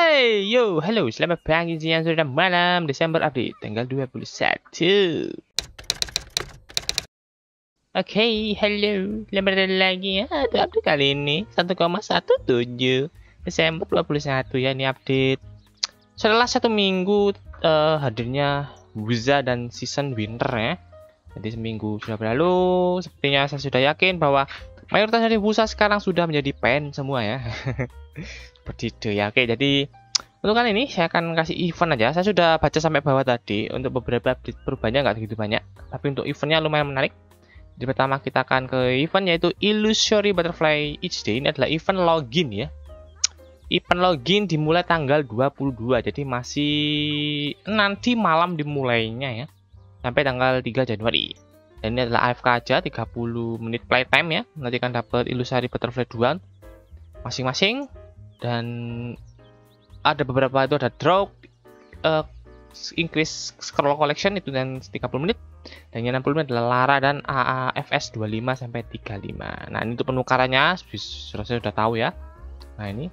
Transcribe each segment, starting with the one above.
Hey, yo, halo, selamat pagi, siang, sore, dan malam. Desember update, tanggal 21. Oke, halo, selamat datang lagi ya. Untuk update kali ini, 1,17 Desember 21 ya, ini update. Setelah satu minggu hadirnya Wuza dan season winter ya. Jadi seminggu sudah berlalu, sepertinya saya sudah yakin bahwa mayoritas dari Wuza sekarang sudah menjadi pen semua ya. Seperti itu ya. Oke, jadi untuk kali ini saya akan kasih event aja. Saya sudah baca sampai bawah tadi. Untuk beberapa update perubahannya nggak begitu banyak, tapi untuk eventnya lumayan menarik. Jadi pertama kita akan ke event yaitu Illusory Butterfly Each Day. Ini adalah event login ya. Event login dimulai tanggal 22. Jadi masih nanti malam dimulainya ya. Sampai tanggal 3 Januari. Dan ini adalah AFK aja 30 menit playtime ya. Nanti akan dapat Illusory Butterfly 2 masing-masing. Dan ada beberapa itu ada draw, increase scroll collection itu dan 30 menit. Dan yang 60 menit adalah Lara dan AAFS 25 sampai 35. Nah, ini untuk penukarannya sudah tahu ya. Nah, ini.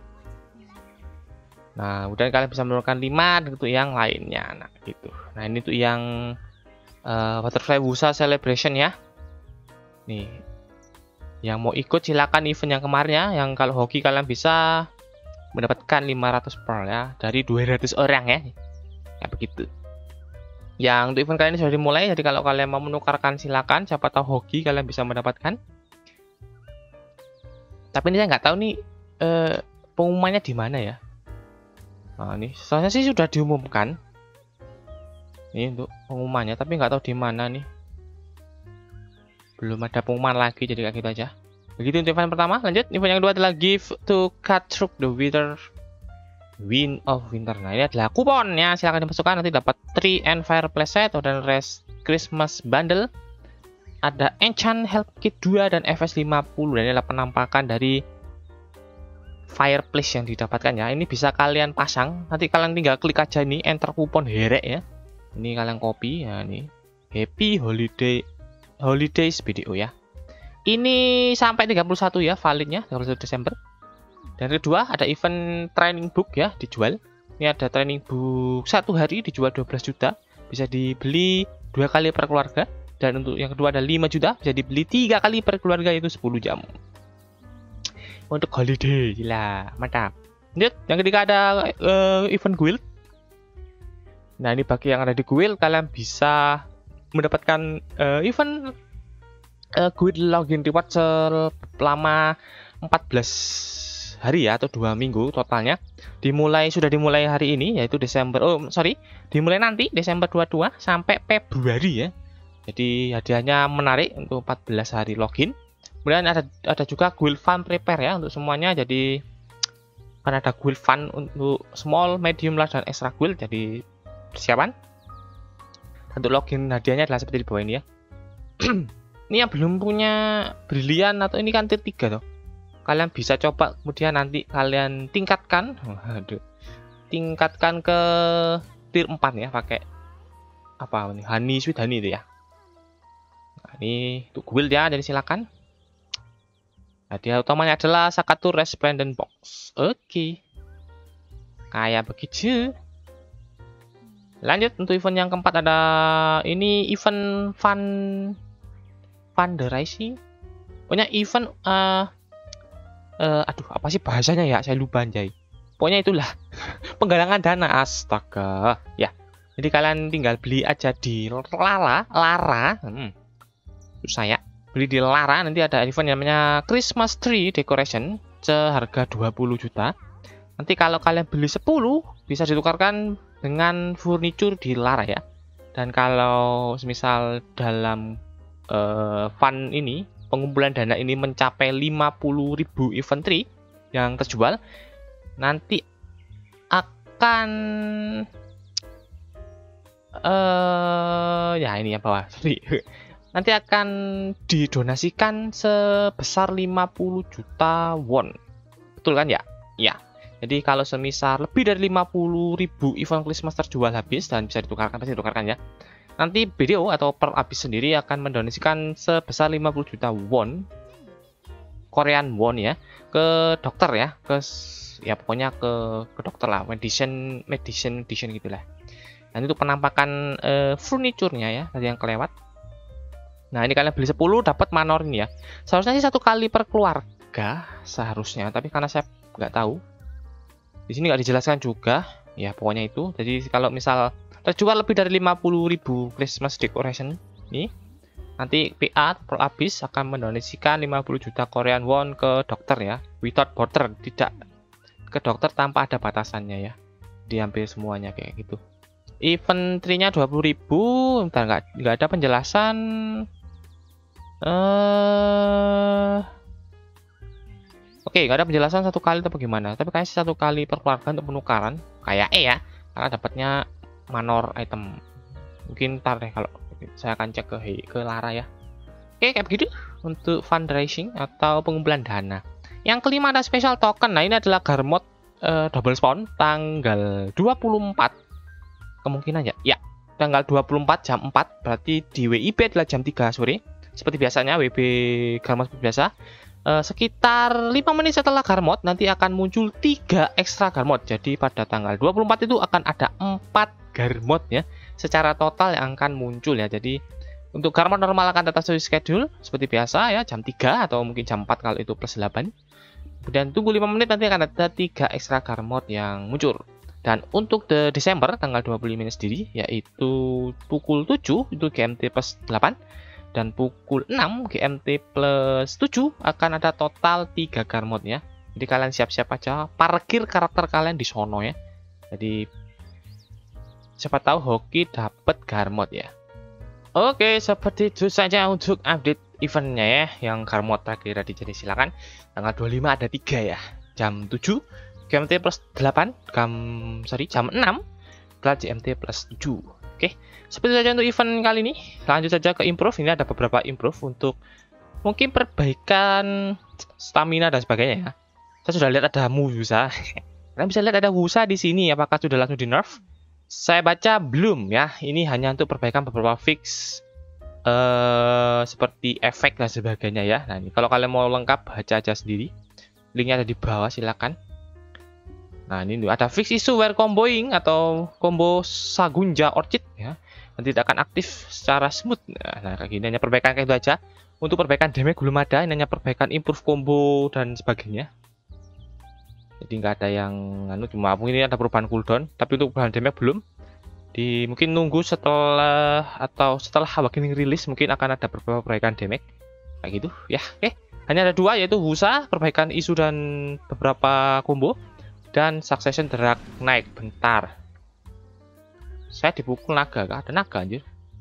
Nah, kemudian kalian bisa menukarkan 5 untuk yang lainnya. Nah, gitu. Nah, ini untuk yang Butterfly Wuza Celebration ya. Nih. Yang mau ikut silakan event yang kemarin ya. Yang kalau hoki kalian bisa mendapatkan 500 pearl ya dari 200 orang ya. Ya begitu. Yang untuk event kali ini sudah dimulai, jadi kalau kalian mau menukarkan silakan, siapa tahu hoki kalian bisa mendapatkan. Tapi ini saya nggak tahu nih pengumumannya di mana ya. Nah, ini soalnya sih sudah diumumkan. Ini untuk pengumumannya, tapi nggak tahu di mana nih. Belum ada pengumuman lagi, jadi kayak gitu aja. Begitu untuk event pertama. Lanjut, event yang kedua adalah Give to Cut Through the Wind of Winter. Nah, ini adalah kupon ya, silahkan dimasukkan. Nanti dapat Tree and Fireplace Set dan Rest Christmas Bundle. Ada Enchant Help Kit 2 dan FS 50. Dan ini adalah penampakan dari Fireplace yang didapatkan ya. Ini bisa kalian pasang. Nanti kalian tinggal klik aja ini enter kupon herek ya. Ini kalian copy ya, ini Happy Holidays BDO ya. Ini sampai 31 ya validnya, 31 Desember. Dan kedua ada event training book ya dijual. Ini ada training book 1 hari dijual 12 juta. Bisa dibeli 2 kali per keluarga. Dan untuk yang kedua ada 5 juta, bisa dibeli 3 kali per keluarga, yaitu 10 jam. Untuk holiday, gila, mantap. Lanjut, yang ketiga ada event guild. Nah, ini bagi yang ada di guild, kalian bisa mendapatkan event guild login reward selama 14 hari ya, atau 2 minggu totalnya. Sudah dimulai hari ini yaitu dimulai nanti Desember 22 sampai Februari ya. Jadi hadiahnya menarik untuk 14 hari login. Kemudian ada juga guild fund prepare ya untuk semuanya. Jadi kan ada guild fund untuk small, medium, large dan extra guild, jadi persiapan. Untuk login hadiahnya adalah seperti di bawah ini ya. Ini yang belum punya brilian atau ini kan tier 3 tuh. Kalian bisa coba kemudian nanti kalian tingkatkan. Tingkatkan ke tier 4 ya pakai apa ini? Honey Sweet Honey itu ya. Nah, ini untuk guild ya, jadi silakan. Hadiah utamanya adalah Sakatur Resplendent Box. Oke. Kayak begitu. Lanjut untuk event yang keempat ada ini event fundraising. Pokoknya event aduh apa sih bahasanya ya, saya lupa anjay. Pokoknya itulah penggalangan dana, astaga ya. Jadi kalian tinggal beli aja di Lara. Susah ya. Beli di Lara, nanti ada event yang namanya Christmas Tree Decoration seharga 20 juta. Nanti kalau kalian beli 10 bisa ditukarkan dengan furniture di Lara ya. Dan kalau misal dalam fund ini, pengumpulan dana ini mencapai 50.000 event tree yang terjual, nanti akan ya ini yang bawah, sorry. Nanti akan didonasikan sebesar 50 juta won. Betul kan ya? Ya. Jadi kalau semisal lebih dari 50.000 event Christmas terjual habis dan bisa ditukarkan, pasti ditukarkan ya. Nanti BDO atau per habis sendiri akan mendonasikan sebesar 50 juta won, Korean won ya, ke dokter ya, ya pokoknya ke dokter lah, medicine gitulah. Dan itu penampakan furniturnya ya, tadi yang kelewat. Nah, ini kalian beli 10 dapat manor ini ya. Seharusnya sih 1 kali per keluarga seharusnya, tapi karena saya nggak tahu. Di sini nggak dijelaskan juga. Ya, pokoknya itu. Jadi kalau misal terjual lebih dari 50.000 Christmas decoration nih, nanti PA Pearl Abyss akan mendonasikan 50 juta Korean won ke dokter ya. Without border, tidak ke dokter tanpa ada batasannya ya. Diambil semuanya kayak gitu. Inventory-nya 20.000. Bentar, nggak ada penjelasan. Oke, nggak ada penjelasan 1 kali atau gimana. Tapi kayaknya 1 kali per keluarga untuk penukaran. Kayak ya, karena dapatnya manor item. Mungkin ntar deh kalau saya akan cek ke Lara ya. Oke, kayak begitu untuk fundraising atau pengumpulan dana. Yang kelima ada special token. Nah, ini adalah Garmod double spawn tanggal 24. Kemungkinan ya, tanggal 24 jam 4. Berarti di WIB adalah jam 3 sore. Seperti biasanya WB Garmod biasa. Sekitar 5 menit setelah Garmod nanti akan muncul 3 ekstra Garmod. Jadi pada tanggal 24 itu akan ada 4 Garmod ya. Secara total yang akan muncul ya. Jadi untuk Garmod normal akan tetap sesuai schedule seperti biasa ya, jam 3 atau mungkin jam 4 kalau itu plus 8. Kemudian tunggu 5 menit nanti akan ada 3 ekstra Garmod yang muncul. Dan untuk Desember tanggal 25 sendiri yaitu pukul 7 itu GMT plus 8 dan pukul 6 GMT plus 7 akan ada total 3 Garmod ya. Jadi kalian siap-siap aja parkir karakter kalian di sono ya. Jadi siapa tahu hoki dapat Garmod ya. Oke, seperti itu saja untuk update eventnya ya. Yang Garmod terakhir tadi, jadi silakan tanggal 25 ada 3 ya. Jam 7 GMT plus 8, jam 6 kelas GMT plus 7. Oke, seperti itu saja untuk event kali ini. Lanjut saja ke improve. Ini ada beberapa improve untuk mungkin perbaikan stamina dan sebagainya ya. Saya sudah lihat ada Wusa. Kalian bisa lihat ada Wusa di sini. Apakah sudah langsung di nerf? Saya baca belum ya. Ini hanya untuk perbaikan beberapa fix seperti efek dan sebagainya ya. Nah, ini kalau kalian mau lengkap baca aja sendiri. Linknya ada di bawah, silakan. Nah, ini ada fix issue where comboing atau combo Sagunja Orchid ya. Nanti tidak akan aktif secara smooth. Nah, kayak gini hanya perbaikan kayak itu aja. Untuk perbaikan damage belum ada, ini hanya perbaikan improve combo dan sebagainya. Jadi nggak ada yang cuma mungkin ini ada perubahan cooldown, tapi untuk perubahan damage belum. Mungkin nunggu setelah Awakening rilis mungkin akan ada beberapa perbaikan damage. Kayak gitu ya. Oke. Hanya ada 2 yaitu Wusa, perbaikan isu dan beberapa combo. Dan Succession Drag naik bentar. Saya dipukul naga, gak ada naga anjir.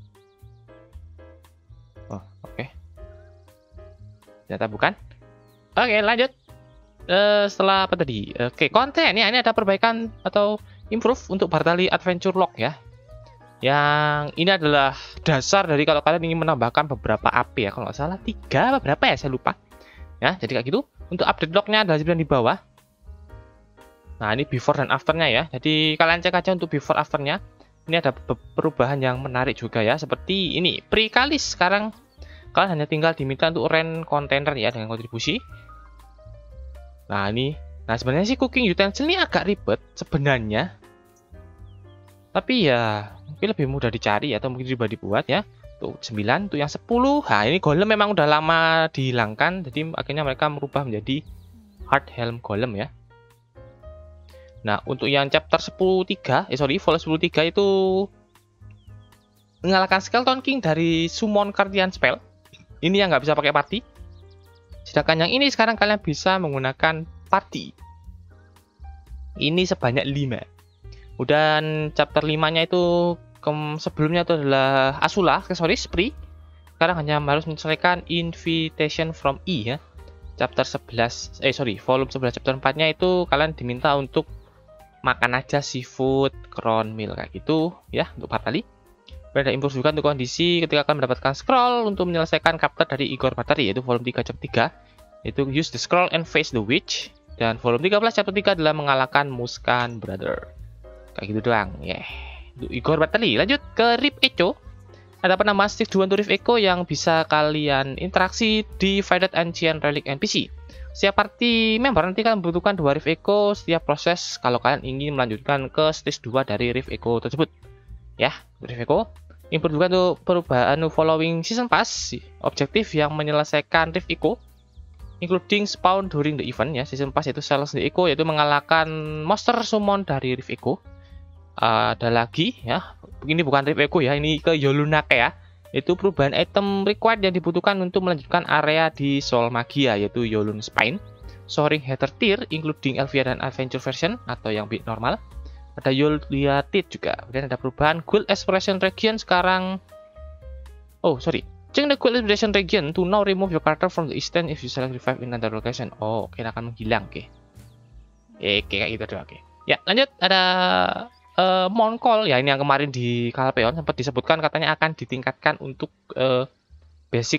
Oh, oke. Ternyata bukan. Oke, lanjut. Setelah apa tadi? Oke, konten ya, ini ada perbaikan atau improve untuk Bartali Adventure Log ya. Yang ini adalah dasar dari kalau kalian ingin menambahkan beberapa AP ya. Kalau nggak salah 3 berapa ya, saya lupa. Ya, jadi kayak gitu. Untuk update lognya ada di bawah. Nah, ini before dan afternya ya. Jadi kalian cek aja untuk before afternya. Ini ada perubahan yang menarik juga ya. Seperti ini, Prikalis sekarang kalian hanya tinggal diminta untuk rent kontainer ya dengan kontribusi. Nah, sebenarnya sih cooking utensil ini agak ribet sebenarnya. Tapi ya mungkin lebih mudah dicari atau mungkin juga dibuat ya. Tuh 9, tuh yang 10. Nah, ini golem memang udah lama dihilangkan. Jadi akhirnya mereka merubah menjadi hard helm golem ya. Nah, untuk yang chapter 10.3, volume 10.3 itu mengalahkan Skeleton King dari summon Guardian spell. Ini yang nggak bisa pakai party. Sedangkan yang ini sekarang kalian bisa menggunakan party. Ini sebanyak 5. Dan chapter 5-nya itu sebelumnya itu adalah Asula, Spree. Sekarang hanya harus menyelesaikan Invitation from E ya. Chapter 11, volume 11 chapter 4-nya itu kalian diminta untuk makan aja seafood, crown meal kayak gitu ya untuk Bartali. Ada improve juga untuk kondisi ketika kalian mendapatkan scroll untuk menyelesaikan chapter dari Igor Bartali yaitu volume 3 chapter 3 yaitu use the scroll and face the witch, dan volume 13 chapter 3 adalah mengalahkan Muskan Brother. Kayak gitu doang ya. Untuk Igor Bartali. Lanjut ke Rip Echo. Ada penambahan Steve 2 untuk Rip Echo yang bisa kalian interaksi di Divided Ancient Relic NPC. Setiap party member nanti kalian membutuhkan 2 Rift Echo setiap proses kalau kalian ingin melanjutkan ke stage 2 dari Rift Echo tersebut. Ya, Rift Echo. Improve juga untuk perubahan following Season Pass, objektif yang menyelesaikan Rift Echo, including spawn during the event ya. Season Pass itu Silence the Echo, yaitu mengalahkan monster summon dari Rift Echo. Ada lagi ya, ini bukan Rift Echo ya, ini ke Yolunake ya. Itu perubahan item required yang dibutuhkan untuk melanjutkan area di Soul Magia, yaitu Yolun Spine, Soaring Heather Tier, including Elvia dan Adventure version atau yang normal. Ada Yulia Tit juga. Kemudian ada perubahan Guild Exploration Region sekarang. Change the Guild Exploration Region to now remove your character from the extent if you select revive in another location. Oh, oke, akan menghilang, oke. Kayak gitu doang, oke. Ya, lanjut ada Monkol ya, ini yang kemarin di Kalpeon sempat disebutkan katanya akan ditingkatkan untuk basic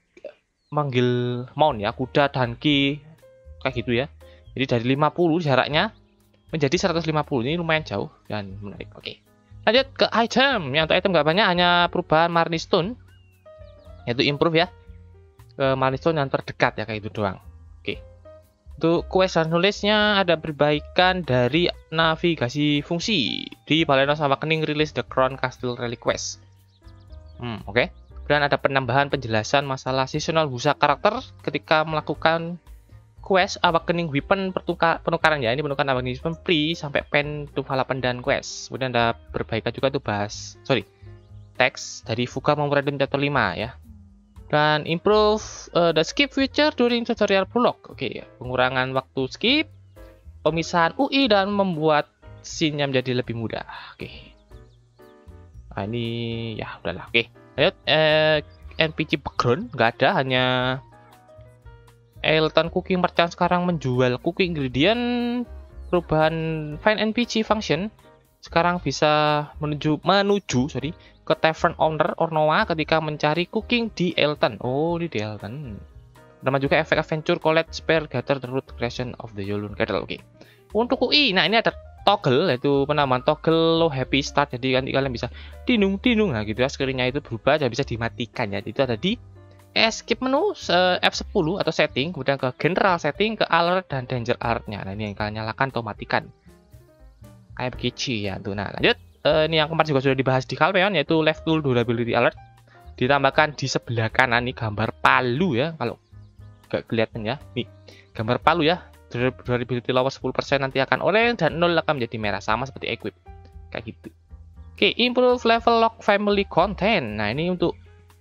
manggil mount ya, kuda dan ki kayak gitu ya. Jadi dari 50 jaraknya menjadi 150. Ini lumayan jauh dan menarik. Oke. Lanjut ke item. Yang untuk item nggak banyak, hanya perubahan Marni Stone, yaitu improve ya ke Marni Stone yang terdekat ya, kayak itu doang. Oke. Untuk quest dan nulisnya ada perbaikan dari navigasi fungsi di Balenos Awakening Release the Crown Castle Relic Quest. Oke. Dan ada penambahan penjelasan masalah seasonal busa karakter ketika melakukan quest Awakening Weapon penukaran ya. Ini penukaran Awakening Weapon free sampai pen to Valapan dan quest. Kemudian ada perbaikan juga tuh teks dari Fuga Memorandum Chapter 5 ya. Dan improve the skip feature during tutorial prologue. Oke, pengurangan waktu skip, pemisahan UI dan membuat scene-nya menjadi lebih mudah. Oke. Nah, ini ya udahlah. Oke. Lanjut NPC background nggak ada, hanya Elton Cooking Merchant sekarang menjual cooking ingredient. Perubahan find NPC function sekarang bisa menuju ke Tavern Owner Ornoa ketika mencari cooking di Elton. Oh, di Elton. Nama juga efek Adventure Collect Spare Gather the Root Creation of the Yolun Kettle. Oke. Untuk UI, nah ini ada toggle, yaitu penambahan toggle low happy start. Jadi nanti kalian bisa tinung nah gitu ya, screen-nya itu berubah dan bisa dimatikan ya. Itu ada di escape menu F10 atau setting, kemudian ke general setting, ke alert dan danger alert-nya. Nah, ini yang kalian nyalakan atau matikan. Kayak begitu ya tuh. Nah, lanjut. Ini yang kemarin juga sudah dibahas di Kalpeon, yaitu left tool durability alert. Ditambahkan di sebelah kanan nih gambar palu ya, kalau nggak kelihatan ya. Nih, gambar palu ya. Durability lower 10% nanti akan orange dan 0 akan menjadi merah, sama seperti equip. Kayak gitu. Oke, improve level lock family content. Nah, ini untuk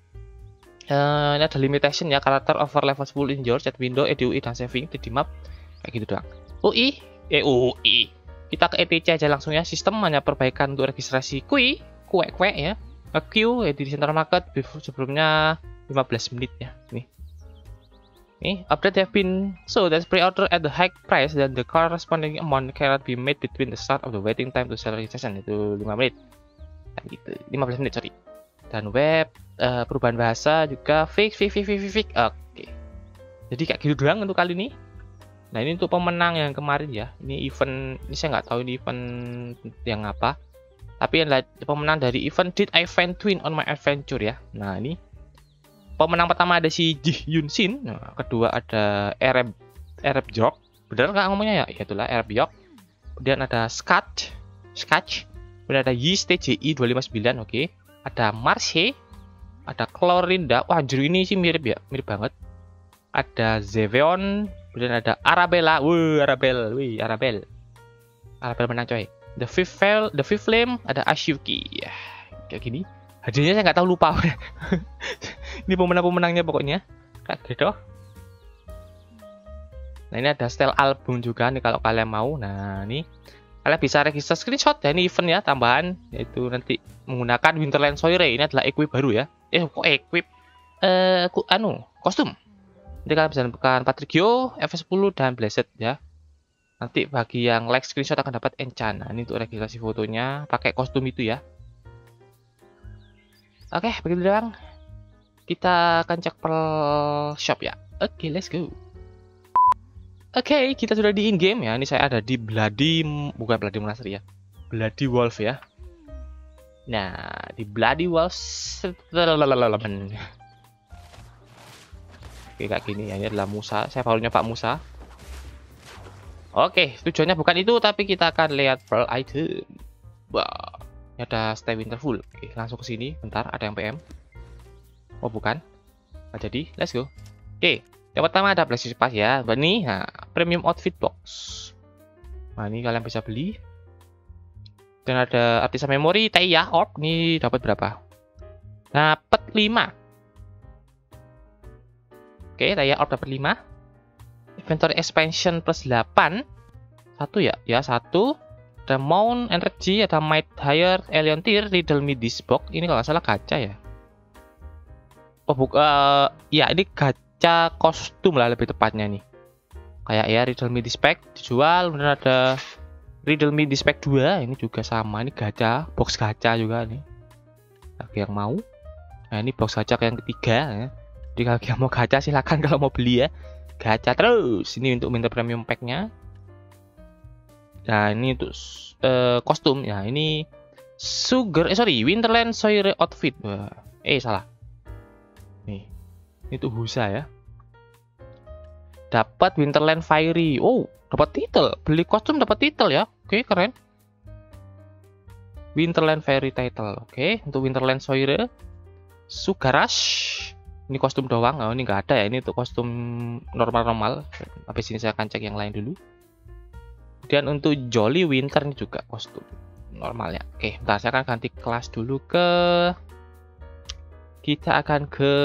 ini ada limitation ya, karakter over level 10 in your chat window, EDUI dan saving di map. Kayak gitu doang. UI. Kita ke ETC aja langsung ya. Sistem hanya perbaikan untuk registrasi kue ya. Queue di center market sebelumnya 15 menit ya. Nih, update have been so that pre-order at the high price dan the corresponding amount cannot be made between the start of the waiting time to sell registration, itu 5 menit. Kan gitu. 15 menit, sorry. Dan web perubahan bahasa juga fix. Oke. Jadi kayak gitu doang untuk kali ini. Nah, ini untuk pemenang yang kemarin ya. Ini event, ini saya nggak tahu ini event yang apa. Tapi yang pemenang dari event Did I Find Twin on My Adventure ya. Nah, ini pemenang pertama ada si Ji Yun Shin. Nah, kedua ada Ereb Jok. Bener nggak ngomongnya ya? Ya itulah Ereb Jok. Kemudian ada Sketch. Kemudian ada Yis TJI 259, oke. Ada Marche. Ada Clorinda. Wah, anjir ini sih mirip ya, mirip banget. Ada Zeveon. Kemudian ada Arabella. Arabel menang coy. The Fifth Flame, ada Ashuki. Ya, kayak gini. Hadiahnya saya nggak tahu, lupa. Ini pemenangnya pokoknya. Kayak gitu. Nah, ini ada style album juga nih kalau kalian mau. Nah, ini kalian bisa register screenshot ya, ini event ya, tambahan, yaitu nanti menggunakan Winterland Soiree. Ini adalah equip baru ya. Kok equip? Kostum. Nanti kalian bisa menemukan Patricchio, F10 dan Blessed ya. Nanti bagi yang like screenshot akan dapat enchant. Nah, ini untuk registrasi fotonya pakai kostum itu ya. Oke, begitu doang. Kita akan cek per shop ya. Oke, let's go. Oke, kita sudah di in-game ya. Ini saya ada di bukan Bloody Monastery ya. Bloody Wolf ya. Nah, di Bloody Wolf kayak gini ya. Ini adalah Musa. Saya baru nyoba Musa. Oke, tujuannya bukan itu, tapi kita akan lihat pearl item. Wah, ini ada stay winterful. Oke, langsung ke sini. Bentar, ada yang PM. Oh, bukan. Nggak jadi. Let's go. Oke, yang pertama ada Blessing Pass ya. Ini, nah, premium outfit box. Nah, ini kalian bisa beli. Dan ada artisan memori, Taya Orb. Ini dapat berapa? Dapat 5. Oke, Taya Orb dapat 5. Inventory expansion plus 8. Satu ya, satu. Ada Mount Energy, ada Might Higher, Alien Tier, Riddle Me This Box. Ini kalau nggak salah gacha ya. Oh ya ini gacha kostum lah lebih tepatnya nih. Kayak ya Riddle Me This Pack dijual, kemudian ada Riddle Me This Pack 2. Ini juga sama, ini gacha, box gacha juga nih. Bagi yang mau. Nah ini box gacha yang ketiga ya. Jadi kalau yang mau gacha silakan kalau mau beli ya. Gacha terus. Ini untuk minta premium packnya. Nah ini untuk kostum ya. Ini Winterland Soire outfit. Salah. Nih ini tuh Husa ya. Dapat Winterland Fiery. Oh dapat title. Beli kostum dapat title ya. Oke keren. Winterland Fiery title. Oke untuk Winterland Soire Sugarash. Ini kostum doang, ini nggak ada ya. Ini untuk kostum normal-normal. Habis ini saya akan cek yang lain dulu. Dan untuk Jolly Winter ini juga kostum normal ya. Oke, bentar saya akan ganti kelas dulu ke. Kita akan ke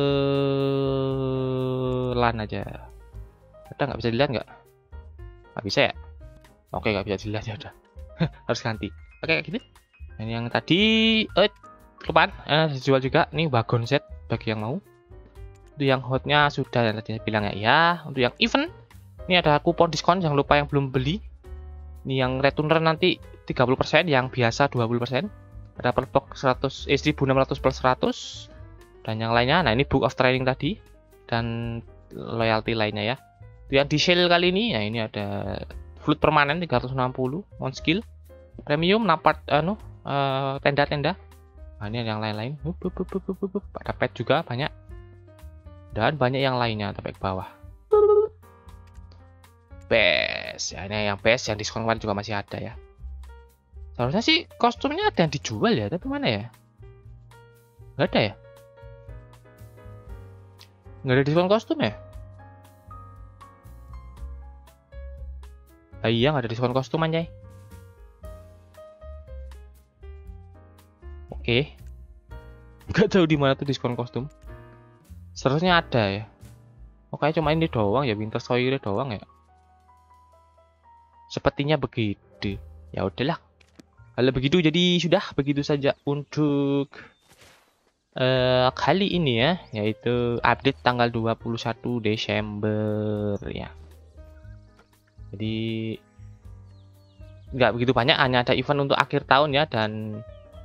LAN aja. Ada nggak bisa dilihat nggak? Nggak bisa ya? Oke, nggak bisa dilihat ya udah. Harus ganti. Oke kayak gini. Ini yang tadi, kelupaan, dijual juga. Ini wagon set bagi yang mau. Untuk yang hotnya sudah yang tadi saya bilang ya. Untuk yang event ini ada kupon diskon, jangan lupa yang belum beli. Ini yang returner nanti 30%, yang biasa 20%. Ada per box 1600 plus 100 dan yang lainnya. Nah ini book of training tadi dan loyalty lainnya ya. Yang di sale kali ini ya, ini ada flute permanen 360 on skill premium napart tenda-tenda. Nah ini yang lain-lain. Ada pet juga banyak. Dan banyak yang lainnya sampai ke bawah. Best. Ya ini yang best, yang diskon kemarin juga masih ada ya. Seharusnya sih kostumnya ada yang dijual ya, tapi mana ya? Nggak ada ya? Nggak ada diskon kostum ya? Ah, iya nggak ada diskon kostum anjay. Oke. Nggak tahu di mana tuh diskon kostum. Seharusnya ada ya. Oke, cuma ini doang ya, Winter Soire doang ya. Sepertinya begitu. Ya udahlah. Kalau begitu jadi sudah begitu saja untuk kali ini ya, yaitu update tanggal 21 Desember ya. Jadi nggak begitu banyak, hanya ada event untuk akhir tahun ya, dan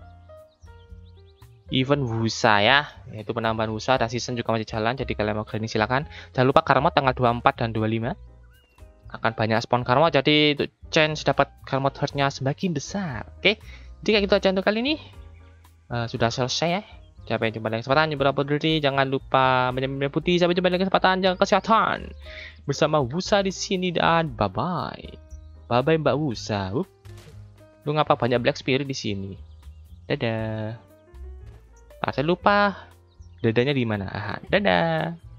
event Wusa ya, yaitu penambahan Wusa. Dan season juga masih jalan, jadi kalian mau grinding silakan. Jangan lupa Karmot tanggal 24 dan 25 akan banyak spawn Karmot, jadi untuk chance dapat Karmot heart-nya semakin besar. Oke, jadi kayak gitu aja untuk kali ini. Sudah selesai ya. Sampai jumpa lagi kesempatan, beberapa diri. Jangan lupa minum putih. Sampai jumpa lagi kesempatan, jaga kesehatan bersama Wusa di sini, dan bye bye. Bye bye Mbak Wusa. Lu ngapa banyak Black Spirit di sini? Dadah. Saya lupa dadanya di mana. Dadah.